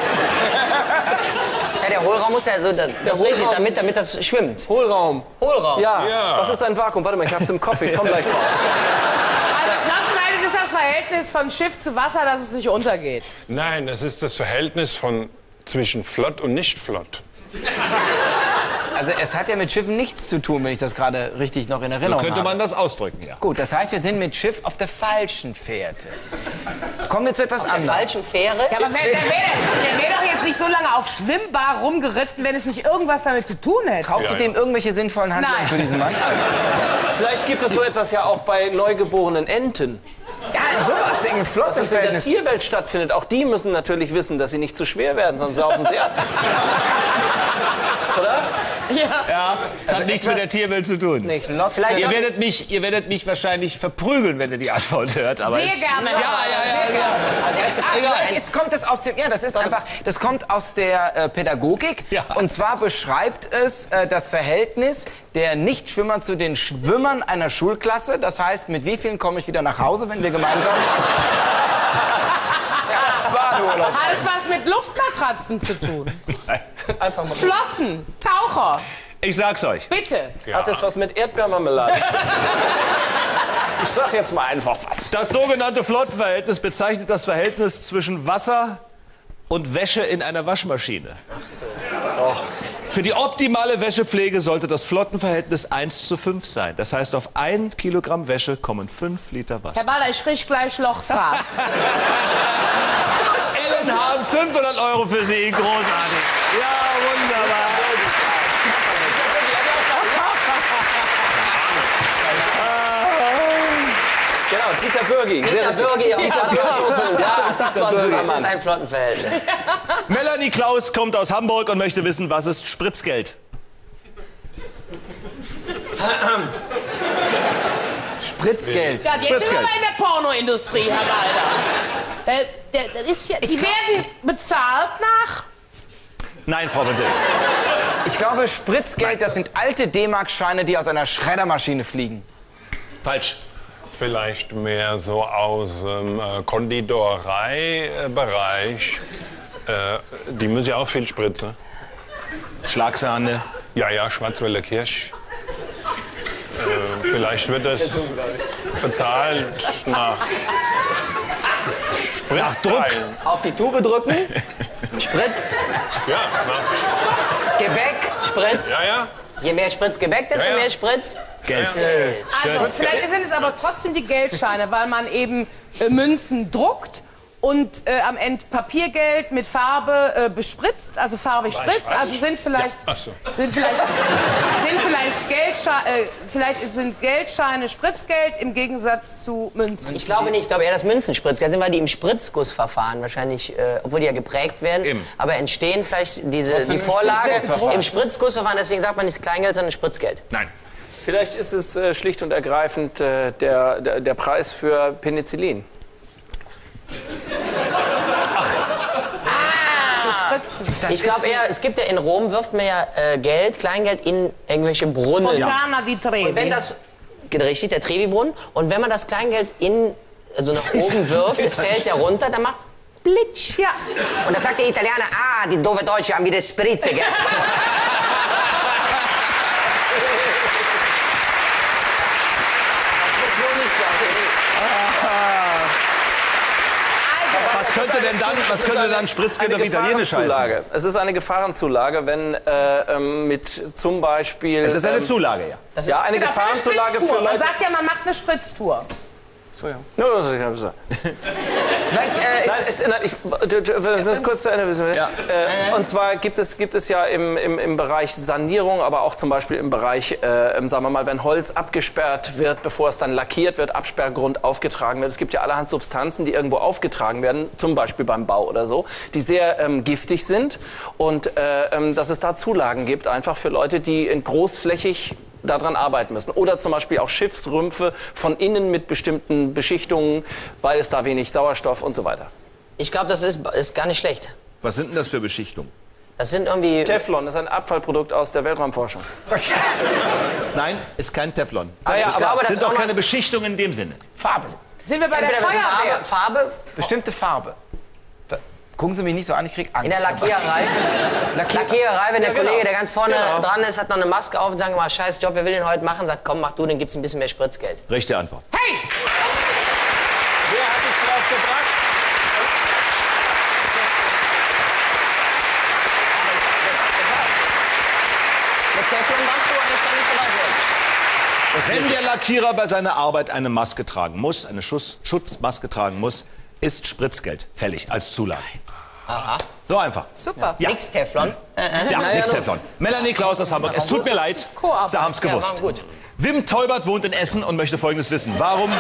Ja, der Hohlraum muss ja so, das, das ist richtig, Hohlraum. damit, damit das schwimmt. Hohlraum. Hohlraum. Ja. Ja. Was ist ein Vakuum? Warte mal, ich hab's im Kopf, ich komm gleich drauf. Also Flottenverhältnis ist das Verhältnis von Schiff zu Wasser, dass es nicht untergeht. Nein, das ist das Verhältnis von zwischen flott und nicht flott. Also es hat ja mit Schiffen nichts zu tun, wenn ich das gerade richtig noch in So Erinnerung könnte habe. man das ausdrücken, ja. Gut, das heißt, wir sind mit Schiff auf der falschen Fährte. Kommen wir zu etwas Der anderem. falschen Fähre. Ja, aber wer- der wäre wär doch jetzt nicht so lange auf Schwimmbar rumgeritten, wenn es nicht irgendwas damit zu tun hätte. Traust du Ja, dem irgendwelche sinnvollen Handlungen Nein. zu diesem Mann? Vielleicht gibt es so etwas ja auch bei neugeborenen Enten. Ja, sowas, ein Dass flottes es in der Verhältnis. Tierwelt stattfindet. Auch die müssen natürlich wissen, dass sie nicht zu schwer werden, sonst saufen sie ab. Oder? Ja, das hat nichts mit der Tierwelt zu tun. Nichts. Vielleicht Ihr auch- werdet, mich, ihr werdet mich wahrscheinlich verprügeln, wenn ihr die Antwort hört. Aber Sehr es- gerne. Ja, ja, ja. Sehr gerne. Ah, vielleicht ist, kommt es aus dem, ja, das ist einfach, das kommt aus der äh, Pädagogik. Ja. Und zwar beschreibt es äh, das Verhältnis der Nichtschwimmer zu den Schwimmern einer Schulklasse. Das heißt, mit wie vielen komme ich wieder nach Hause, wenn wir gemeinsam ja, Badeurlaub. Alles was mit Luftmatratzen zu tun. Einfach mal. Flossen, Taucher, Ich sag's euch. bitte. Hat das was mit Erdbeermarmelade? Ich sag jetzt mal einfach was. Das sogenannte Flottenverhältnis bezeichnet das Verhältnis zwischen Wasser und Wäsche in einer Waschmaschine. Für die optimale Wäschepflege sollte das Flottenverhältnis eins zu fünf sein. Das heißt, auf ein Kilogramm Wäsche kommen fünf Liter Wasser. Herr Balder, ich riech gleich Lochfraß. Ellen haben fünfhundert Euro für Sie. Großartig. Ja, wunderbar. Genau, Dieter Bürgi. Sehr Dieter richtig. Bürgi aus Dieter Bürgi. Ja, das war ein guter Das ist Mann. ein Flottenverhältnis. Melanie Klaus kommt aus Hamburg und möchte wissen, was ist Spritzgeld? Spritzgeld. Ja, jetzt sind wir Spritzgeld. mal in der Pornoindustrie, Herr Balder. Der, der, der ist ja, die werden bezahlt nach... Nein, Frau von Seel. Ich glaube, Spritzgeld, Nein, das sind alte D-Mark-Scheine, die aus einer Schreddermaschine fliegen. Falsch. Vielleicht mehr so aus dem äh, Konditoreibereich. Äh, die müssen ja auch viel spritzen. Schlagsahne. Ja, ja, Schwarzwälder Kirsch. Äh, vielleicht wird das bezahlt nach Spritzzeilen. Auf die Tube drücken, Spritz, Ja, nach, Gebäck, Spritz. ja, ja. Je mehr Spritzgebäck, desto Ja, ja. mehr Spritz. Geld. Also, vielleicht sind es aber trotzdem die Geldscheine, weil man eben äh, Münzen druckt und äh, am Ende Papiergeld mit Farbe äh, bespritzt, also farbig spritzt. Also sind vielleicht, Ja, ach so. sind vielleicht, sind vielleicht, Geldsche äh, vielleicht sind Geldscheine Spritzgeld im Gegensatz zu Münzen. Ich glaube nicht, ich glaube eher, dass Münzen Spritzgeld sind, weil die im Spritzgussverfahren wahrscheinlich, äh, obwohl die ja geprägt werden, Eben. aber entstehen vielleicht diese, Trotzdem die im Vorlage Spritzgussverfahren. im Spritzgussverfahren, deswegen sagt man nicht Kleingeld, sondern Spritzgeld. Nein. Vielleicht ist es äh, schlicht und ergreifend äh, der, der, der Preis für Penicillin. Für Spritzen. Ich glaube eher, es gibt ja in Rom, wirft man ja äh, Geld, Kleingeld in irgendwelche Brunnen. Fontana di Trevi. Und wenn das, richtig, der Trevi-Brunnen, und wenn man das Kleingeld in, also nach oben wirft, es fällt ja runter, dann macht's Blitsch. Ja. Und da sagt der Italiener, ah, die doofe Deutsche haben wieder Spritze, gell? Was könnte denn dann, was könnte dann Spritzgeld auf Italienisch heißen? Gefahrenzulage. Es ist eine Gefahrenzulage, wenn äh, ähm, mit zum Beispiel... Es ist eine ähm, Zulage, ja. Ja, eine Genau, für eine Gefahrenzulage für Spritztour. Man Leute... sagt ja, man macht eine Spritztour. Ja, das ist ja so. Vielleicht, äh, Nein, es, nein, ich, das ist kurz zu Ende wissen. Ja. Äh, und zwar gibt es, gibt es ja im, im, im Bereich Sanierung, aber auch zum Beispiel im Bereich, äh, sagen wir mal, wenn Holz abgesperrt wird, bevor es dann lackiert wird, Absperrgrund aufgetragen wird. Es gibt ja allerhand Substanzen, die irgendwo aufgetragen werden, zum Beispiel beim Bau oder so, die sehr ähm, giftig sind. Und äh, ähm, dass es da Zulagen gibt, einfach für Leute, die in großflächig daran arbeiten müssen. Oder zum Beispiel auch Schiffsrümpfe von innen mit bestimmten Beschichtungen, weil es da wenig Sauerstoff und so weiter. Ich glaube, das ist, ist gar nicht schlecht. Was sind denn das für Beschichtungen? Das sind irgendwie... Teflon ist ein Abfallprodukt aus der Weltraumforschung. Nein, ist kein Teflon. Also ich glaube, das Sind ist doch auch keine noch... Beschichtungen in dem Sinne. Farbe. Sind wir bei der Entweder das ist Feuerwehr? Farbe, Farbe Bestimmte Farbe. Da, gucken Sie mich nicht so an, ich krieg Angst. in der Lackiererei. Lackier Lackiererei, wenn der Ja, genau. Kollege, der ganz vorne Genau. dran ist, hat noch eine Maske auf und sagen mal, scheiß Job, wer will den heute machen? Sagt, komm, mach du, dann gibt's ein bisschen mehr Spritzgeld. Richtige Antwort. Hey! Wer hat dich drauf gebracht? Mit Teflon warst du eigentlich gar nicht so weit weg. Wenn der Lackierer bei seiner Arbeit eine Maske tragen muss, eine Schuss Schutzmaske tragen muss, ist Spritzgeld fällig als Zulage. Aha. So einfach. Super. Ja. Nix Teflon. Ja, nix Teflon. Melanie Klaus aus Hamburg. Es tut mir leid, Koarbeit. Sie haben es Ja, gewusst. war gut. Wim Teubert wohnt in Essen und möchte Folgendes wissen. Warum...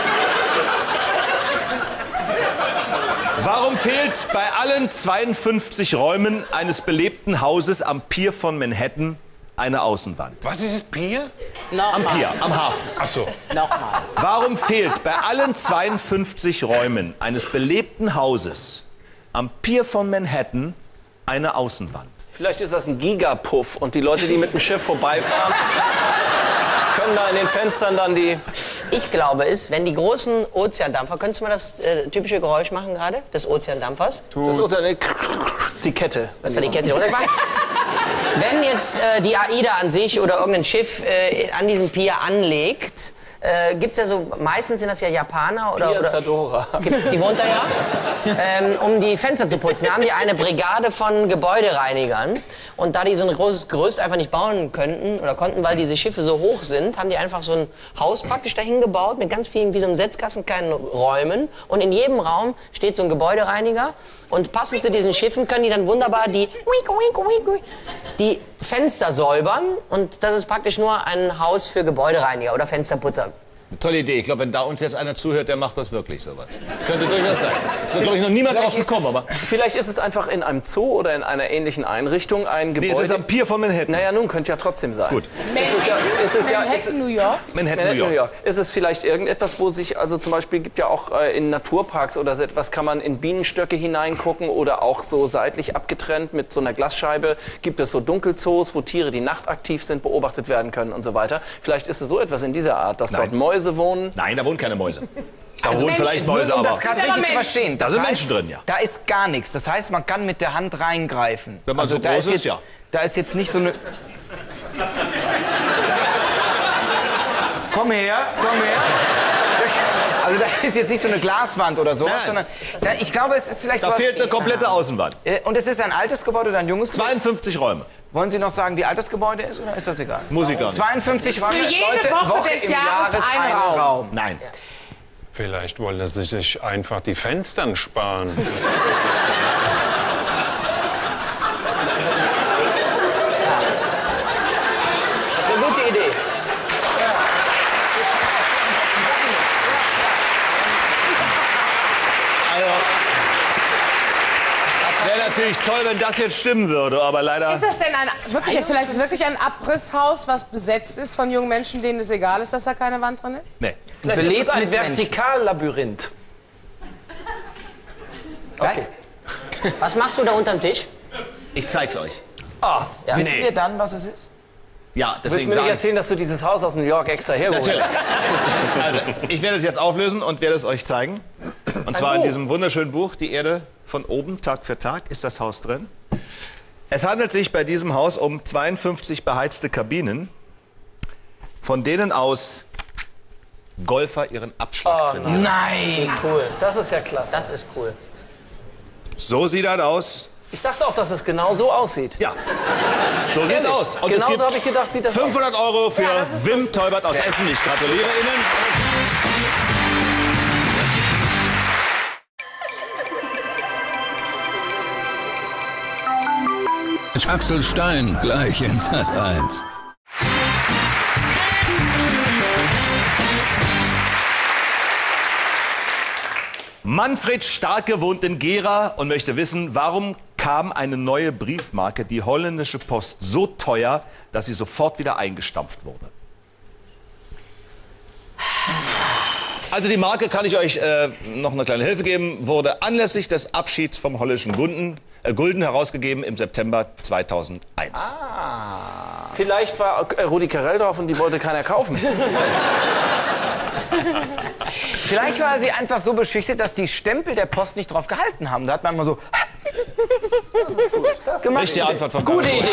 Warum fehlt bei allen zweiundfünfzig Räumen eines belebten Hauses am Pier von Manhattan eine Außenwand? Was ist das Bier? Am Nochmal. Pier, am Hafen. Ach so. Nochmal. Warum fehlt bei allen zweiundfünfzig Räumen eines belebten Hauses am Pier von Manhattan eine Außenwand? Vielleicht ist das ein Gigapuff und die Leute, die mit dem Schiff vorbeifahren, können da in den Fenstern dann die... Ich glaube es, wenn die großen Ozeandampfer, könntest du mal das äh, typische Geräusch machen gerade, des Ozeandampfers? Das ist die Kette. Das war die Kette, die runtergefahren. Wenn jetzt äh, die AIDA an sich oder irgendein Schiff äh, an diesem Pier anlegt, äh, gibt es ja so, meistens sind das ja Japaner oder... oder Piazzadora. gibt's, die wohnt da ja, ähm, um die Fenster zu putzen. Da haben die eine Brigade von Gebäudereinigern. Und da die so ein großes Gerüst einfach nicht bauen könnten oder konnten, weil diese Schiffe so hoch sind, haben die einfach so ein Haus praktisch dahin gebaut mit ganz vielen, wie so einem Setzkasten, kleinen Räumen. Und in jedem Raum steht so ein Gebäudereiniger. Und passend zu diesen Schiffen können die dann wunderbar die, die Fenster säubern. Und das ist praktisch nur ein Haus für Gebäudereiniger oder Fensterputzer. Tolle Idee. Ich glaube, wenn da uns jetzt einer zuhört, der macht das wirklich sowas. Könnte durchaus sein. Da ist, glaube ich, noch niemand drauf Vielleicht ist gekommen. es- Aber Vielleicht ist es einfach in einem Zoo oder in einer ähnlichen Einrichtung ein nee, Gebäude. es ist am Pier von Manhattan. Naja, nun, könnte ja trotzdem sein. Gut. Es ist ja, es ist ja, es, Manhattan, New York. Manhattan, Manhattan, New York. Ist es vielleicht irgendetwas, wo sich, also zum Beispiel gibt ja auch äh, in Naturparks oder so etwas, kann man in Bienenstöcke hineingucken oder auch so seitlich abgetrennt mit so einer Glasscheibe gibt es so Dunkelzoos, wo Tiere, die nachtaktiv sind, beobachtet werden können und so weiter. Vielleicht ist es so etwas in dieser Art, dass Nein. dort Mäuse wohnen. Nein, da wohnen keine Mäuse. Da wohnen Menschen. vielleicht Mäuse, Nur um aber das gerade Sind aber richtig zu Menschen. verstehen. Da Das sind heißt, Menschen drin, ja. Da ist gar nichts. Das heißt, man kann mit der Hand reingreifen. Also Wenn man so da groß ist, jetzt, ja. Da ist jetzt nicht so eine... Komm her, komm her. Also da ist jetzt nicht so eine Glaswand oder sowas, Nein. sondern da, ich glaube, es ist vielleicht da sowas... fehlt eine komplette Außenwand. Äh, Und es ist ein altes Gebäude oder ein junges Gebäude? zweiundfünfzig Räume. Wollen Sie noch sagen, wie alt das Gebäude ist oder ist das egal? Muss ich gar nicht. zweiundfünfzig Räume. Für jede Leute, Woche des im Jahres ein Raum. Nein. Vielleicht wollen sie sich einfach die Fenstern sparen. Das ist eine gute Idee. Also, wäre natürlich toll, wenn das jetzt stimmen würde, aber leider... Ist das denn ein, wirklich, vielleicht wirklich ein Abrisshaus, was besetzt ist von jungen Menschen, denen es egal ist, dass da keine Wand drin ist? Nee. Vielleicht Belebt ist es ein mit Menschen. Vertikallabyrinth. Was? Was machst du da unterm Tisch? Ich zeig's euch. Ah, Ja. Wissen wir dann, was es ist? Ja, willst du deswegen mir nicht sagen erzählen, dass du dieses Haus aus New York extra hergeholt Natürlich. hast? Also, ich werde es jetzt auflösen und werde es euch zeigen. Und zwar in Buch. diesem wunderschönen Buch, Die Erde von oben, Tag für Tag, ist das Haus drin. Es handelt sich bei diesem Haus um zweiundfünfzig beheizte Kabinen, von denen aus Golfer ihren Abschlag trainieren. Nein! Cool. Das ist ja klasse. Das ist cool. So sieht das aus. Ich dachte auch, dass es genau so aussieht. Ja, so sieht's Ehrlich? aus. Und Genauso es gibt habe ich gedacht, sieht das aus. fünfhundert Euro für Ja, das ist Wim lustig. Teubert aus Essen. Ich gratuliere Ihnen. Axel Stein gleich in Sat eins. Manfred Starke wohnt in Gera und möchte wissen, warum kam eine neue Briefmarke, die holländische Post, so teuer, dass sie sofort wieder eingestampft wurde. Also die Marke, kann ich euch äh, noch eine kleine Hilfe geben, wurde anlässlich des Abschieds vom holländischen Gulden, äh, Gulden herausgegeben im September zweitausendeins. Vielleicht war äh, Rudi Carell drauf und die wollte keiner kaufen. Vielleicht war sie einfach so beschichtet, dass die Stempel der Post nicht drauf gehalten haben. Da hat man immer so gemacht. Richtige Antwort von Gute Carlo. Idee.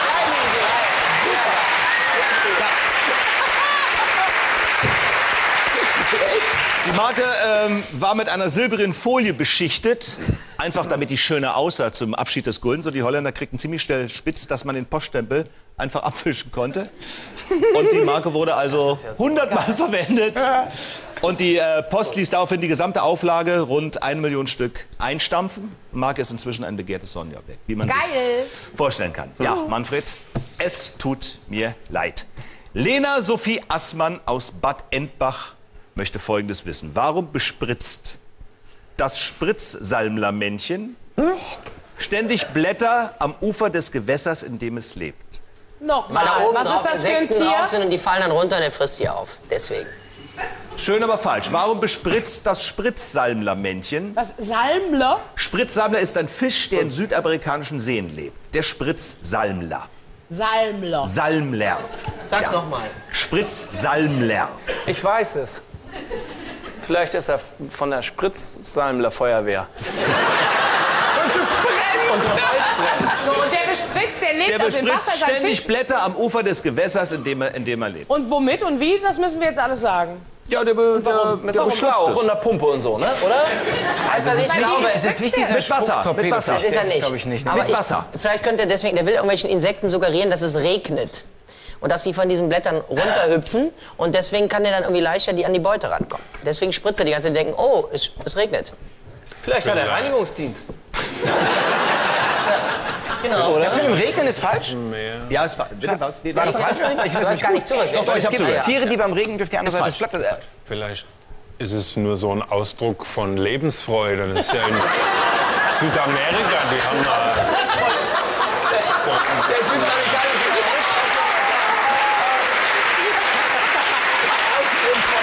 Die Marke ähm, war mit einer silbernen Folie beschichtet, einfach damit die schöner aussah zum Abschied des Guldens. Und die Holländer kriegten ziemlich schnell spitz, dass man den Poststempel einfach abwischen konnte. Und die Marke wurde also hundertmal verwendet. Und die äh, Post ließ daraufhin die gesamte Auflage, rund eine Million Stück, einstampfen. Die Marke ist inzwischen ein begehrtes Sonderobjekt, wie man Geil. sich vorstellen kann. Ja, Manfred, es tut mir leid. Lena Sophie Assmann aus Bad Endbach möchte Folgendes wissen. Warum bespritzt das Spritzsalmlermännchen ständig Blätter am Ufer des Gewässers, in dem es lebt? Weil da Nochmal, oben was drauf ist das für ein Insekten drauf Tier? sind und die fallen dann runter und er frisst sie auf. Deswegen. Schön, aber falsch. Warum bespritzt das Spritzsalmlermännchen? Was, Salmler? Spritzsalmler ist ein Fisch, der in südamerikanischen Seen lebt. Der Spritzsalmler. Salmler. Salmler. Sag's Ja. nochmal. Spritzsalmler. Ich weiß es. Vielleicht ist er von der Spritzsalmler Feuerwehr. Und es brennt. Und es brennt. So, und der bespritzt, der lebt Der auf dem Wasser, bespritzt ist ein ständig Fisch. Blätter am Ufer des Gewässers, in dem er, in dem er lebt. Und womit und wie, das müssen wir jetzt alles sagen. Ja, der, der, Mit der so einem Schlauch und einer Pumpe und so, ne? Oder? Also, Ich ich glaube, glaube, wie es ist nicht spritzt dieser Mit Wasser, Spucktorpedo. mit Wasser. das ist er nicht. glaube ich nicht. Aber Mit Wasser. Ich, vielleicht könnte er deswegen, der will irgendwelchen Insekten suggerieren, dass es regnet. Und dass sie von diesen Blättern runterhüpfen. Und deswegen kann er dann irgendwie leichter die an die Beute rankommen. Deswegen spritzt er die ganze Zeit und denken, oh, es, es regnet. Vielleicht hat er Reinigungsdienst. Genau. Der Film Regnen ist falsch? Ja, es war. Bitte was? War das falsch? Ich Du finde das hast nicht gar gut. nicht zugehört. Doch, doch, ich Es hab gibt zugehört. Tiere, die beim Regen durch die andere Seite des falsch. Blattes... Äh, Vielleicht ist es nur so ein Ausdruck von Lebensfreude. Das ist ja in Südamerika, die haben da... Der südamerikanische Ausdruck von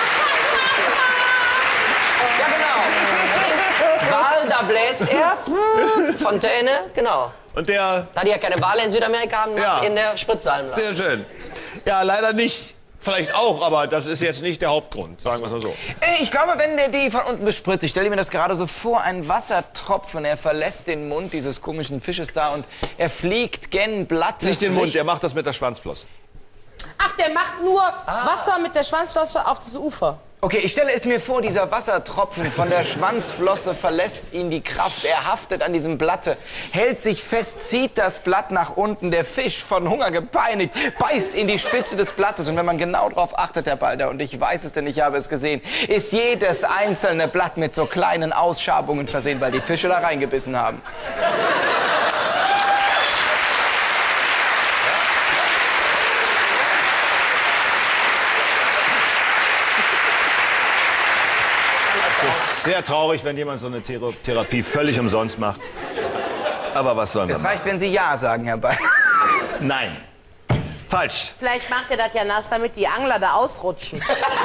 Leben. Ja, genau. Das ist Wal, da bläst er. Fontäne, genau. Und der... Da die ja keine Wale in Südamerika haben, Ja. macht's in der Spritzsalmler. Sehr schön. Ja, leider nicht. Vielleicht auch, aber das ist jetzt nicht der Hauptgrund, sagen wir es mal so. Ich glaube, wenn der die von unten bespritzt, ich stelle mir das gerade so vor, ein Wassertropfen, er verlässt den Mund dieses komischen Fisches da und er fliegt gen Blattes. Nicht den Mund, der macht das mit der Schwanzflosse. Ach, der macht nur Wasser mit der Schwanzflosse auf das Ufer. Okay, ich stelle es mir vor, dieser Wassertropfen von der Schwanzflosse verlässt ihn die Kraft. Er haftet an diesem Blatte, hält sich fest, zieht das Blatt nach unten. Der Fisch, von Hunger gepeinigt, beißt in die Spitze des Blattes. Und wenn man genau darauf achtet, Herr Balder, und ich weiß es denn, ich habe es gesehen, ist jedes einzelne Blatt mit so kleinen Ausschabungen versehen, weil die Fische da reingebissen haben. Sehr traurig, wenn jemand so eine Thera- Therapie völlig umsonst macht. Aber was sollen wir Es machen? reicht, wenn Sie Ja sagen, Herr Balder. Nein. Falsch. Vielleicht macht er das ja nass, damit die Angler da ausrutschen.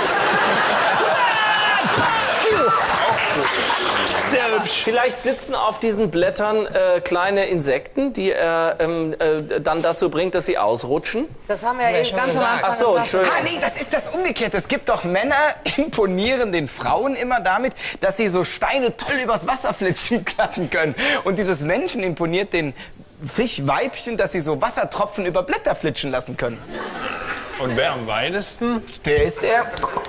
Sehr hübsch. Vielleicht sitzen auf diesen Blättern äh, kleine Insekten, die er ähm, äh, dann dazu bringt, dass sie ausrutschen. Das haben wir ja eben ganz am Anfang Ach so, gesagt. Entschuldigung. Ah, nee, das ist das Umgekehrte. Es gibt doch Männer, imponieren den Frauen immer damit, dass sie so Steine toll übers Wasser flitschen lassen können. Und dieses Menschen imponiert den Fischweibchen, dass sie so Wassertropfen über Blätter flitschen lassen können. Und wer am weitesten? Der ist der...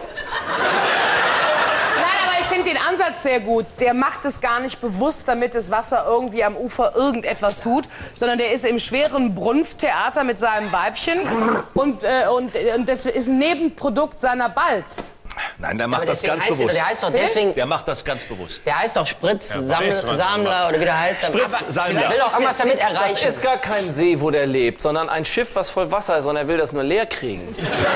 Ich finde den Ansatz sehr gut. Der macht es gar nicht bewusst, damit das Wasser irgendwie am Ufer irgendetwas tut, sondern der ist im schweren Brunfttheater mit seinem Weibchen und, äh, und, und das ist ein Nebenprodukt seiner Balz. Nein, der macht Aber das deswegen ganz heißt bewusst. Der, der heißt doch deswegen, Der macht das ganz bewusst. der heißt doch weiß, was Spritzsammler er oder wie der heißt. Spritzsammler. Er will doch irgendwas damit Das erreichen. ist gar kein See, wo der lebt, sondern ein Schiff, was voll Wasser ist, und er will das nur leer kriegen.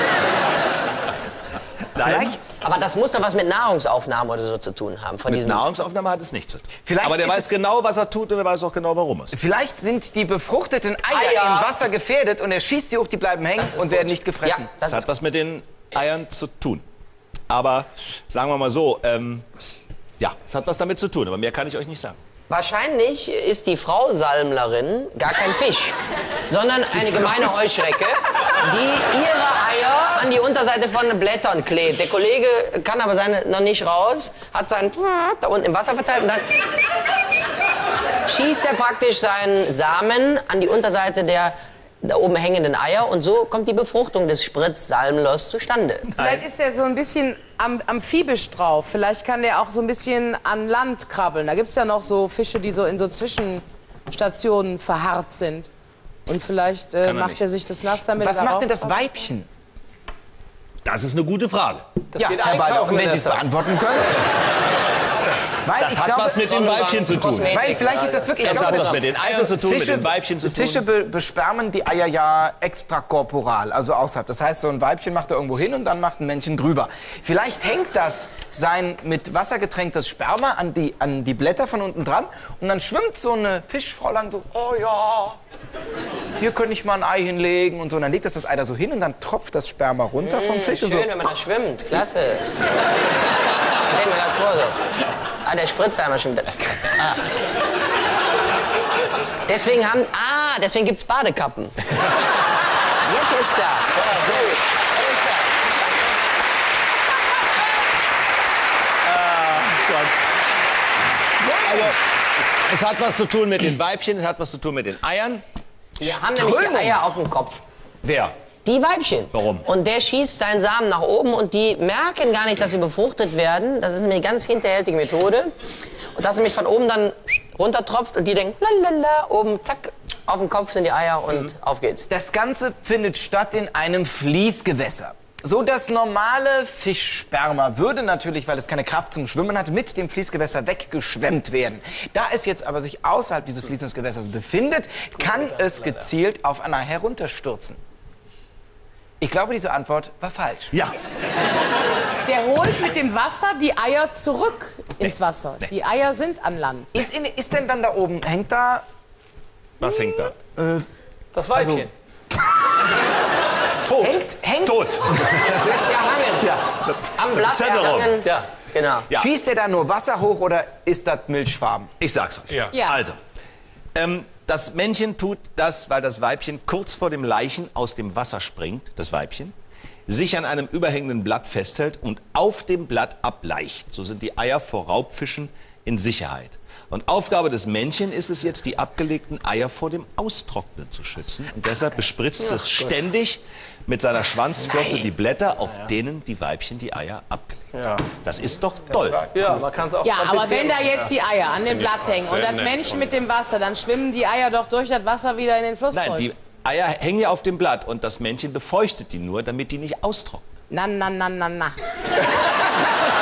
Nein, Aber das muss doch was mit Nahrungsaufnahme oder so zu tun haben. Von mit diesem Nahrungsaufnahme hat es nichts zu tun. Vielleicht Aber der ist weiß es- genau, was er tut und er weiß auch genau, warum es. Vielleicht sind die befruchteten Eier, Eier. im Wasser gefährdet und er schießt sie hoch, die bleiben hängen ist und gut. werden nicht gefressen. Ja, Das das hat ist was mit den Eiern zu tun. Aber sagen wir mal so, ähm, ja, es hat was damit zu tun, aber mehr kann ich euch nicht sagen. Wahrscheinlich ist die Frau Salmlerin gar kein Fisch, sondern eine gemeine Heuschrecke, die ihre Eier an die Unterseite von Blättern klebt. Der Kollege kann aber seine noch nicht raus, hat seinen da unten im Wasser verteilt und dann schießt er praktisch seinen Samen an die Unterseite der da oben hängenden Eier und so kommt die Befruchtung des Spritzsalmlers zustande. Vielleicht ist er so ein bisschen am, amphibisch drauf. Vielleicht kann der auch so ein bisschen an Land krabbeln. Da gibt es ja noch so Fische, die so in so Zwischenstationen verharrt sind. Und vielleicht äh, er macht nicht. er sich das nass damit. Was er macht denn das raufkommt. Weibchen? Das ist eine gute Frage. Ja, geht Herr Balder, einkaufen und wenn in Sie es der Zeit. beantworten können. Weil Das ich hat glaube, was mit den Weibchen zu tun. Kosmetik. Weil vielleicht ist das wirklich... Das ich glaube, hat was mit den Eiern zu tun, mit den Weibchen zu tun. Fische be bespermen die Eier ja extrakorporal, also außerhalb. Das heißt, so ein Weibchen macht da irgendwo hin und dann macht ein Männchen drüber. Vielleicht hängt das sein mit Wasser getränktes Sperma an die, an die Blätter von unten dran und dann schwimmt so eine Fischfrau lang so, oh ja, hier könnte ich mal ein Ei hinlegen und so. Und dann legt das das Ei da so hin und dann tropft das Sperma runter vom Fisch und so. Schön, wenn man da schwimmt. Klasse. Stell mir gerade vor so. Ah, der Spritzsalmer schon wieder. Ah. Deswegen haben... Ah, deswegen gibt's Badekappen. Jetzt ist klar. Ja, sehr gut. Alles klar. Also, es hat was zu tun mit den Weibchen, es hat was zu tun mit den Eiern. Wir haben nämlich die Strömung. Eier auf dem Kopf. Wer? Die Weibchen. Warum? Und der schießt seinen Samen nach oben und die merken gar nicht, dass sie befruchtet werden. Das ist nämlich eine ganz hinterhältige Methode. Und das nämlich von oben dann runtertropft und die denken, lalala, oben, zack, auf dem Kopf sind die Eier und auf geht's. Das Ganze findet statt in einem Fließgewässer. So das normale Fischsperma würde natürlich, weil es keine Kraft zum Schwimmen hat, mit dem Fließgewässer weggeschwemmt werden. Da es jetzt aber sich außerhalb dieses Fließgewässers befindet, kann es gezielt auf Anna herunterstürzen. Ich glaube, diese Antwort war falsch. Ja. Der holt mit dem Wasser die Eier zurück ins Wasser. Nee. Die Eier sind an Land. Ist, in, ist denn dann da oben, hängt da... Was hängt da? Das Weibchen. Tot. Hängt, hängt Tot. Jetzt ja hangen. Ja. Am Blatt Zettelraum. erhangen. Ja. Genau. Ja. Schießt der da nur Wasser hoch oder ist das milchfarben? Ich sag's euch. Ja. Ja. Also, ähm, das Männchen tut das, weil das Weibchen kurz vor dem Leichen aus dem Wasser springt, das Weibchen, sich an einem überhängenden Blatt festhält und auf dem Blatt ableicht. So sind die Eier vor Raubfischen in Sicherheit. Und Aufgabe des Männchen ist es jetzt, die abgelegten Eier vor dem Austrocknen zu schützen. Und deshalb bespritzt es ständig mit seiner Schwanzflosse die Blätter, auf denen die Weibchen die Eier abgelegt haben. Das ist doch toll. Ja, man kann es auch Ja, aber komplizieren. wenn da jetzt die Eier an dem Blatt hängen und sehr das nett Männchen von mit dem Wasser, dann schwimmen die Eier doch durch das Wasser wieder in den Fluss Nein, zurück. die Eier hängen ja auf dem Blatt und das Männchen befeuchtet die nur, damit die nicht austrocknen. Na, na, na, na, na.